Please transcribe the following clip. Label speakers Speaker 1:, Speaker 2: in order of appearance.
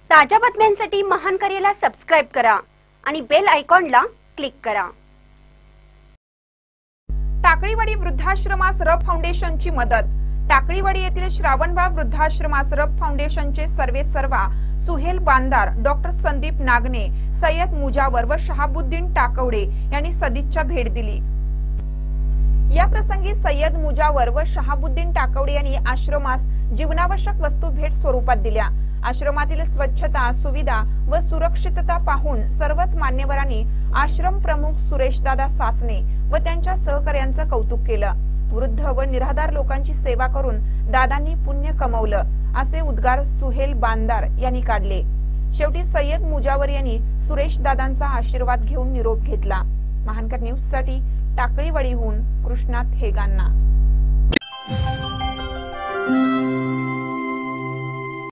Speaker 1: ताज्या बातम्यांसाठी महान करेला सबस्क्राइब करा आणि बेल आयकॉनला क्लिक करा।
Speaker 2: टाकळीवाडी वृद्धाश्रमास रब फाउंडेशनची मदत। टाकळीवाडी येथील श्रावणबाळ वृद्धाश्रमास रब फाउंडेशनचे सर्वेसर्वा सुहेल बांदार, डॉक्टर संदीप नागने, सय्यद मुजावर व शहाबुद्दीन टाकवडे यांनी सदिच्छा भेट दिली। या प्रसंगी सय्यद मुजावर व शहाबुद्दीन टाकवडे यांनी आश्रमास जीवनावश्यक वस्तू भेट स्वरूपात दिल्या। आश्रमातील स्वच्छता, सुविधा व सुरक्षितता पाहून सर्वच मान्यवरांनी आश्रम प्रमुख सुरेशदादा सासने व त्यांच्या सहकार्यांचं कौतुक केलं। वृद्ध व निराधार लोकांची सेवा करून दादांनी पुण्य कमवलं असे उद्गार सुहेल बांदार यांनी काढले। शेवटी सय्यद मुजावर यांनी सुरेशदादांचा आशीर्वाद घेऊन निरोप घेतला। महानकर न्यूज साठी टाकळीवाडीहून कृष्णा हेगांना।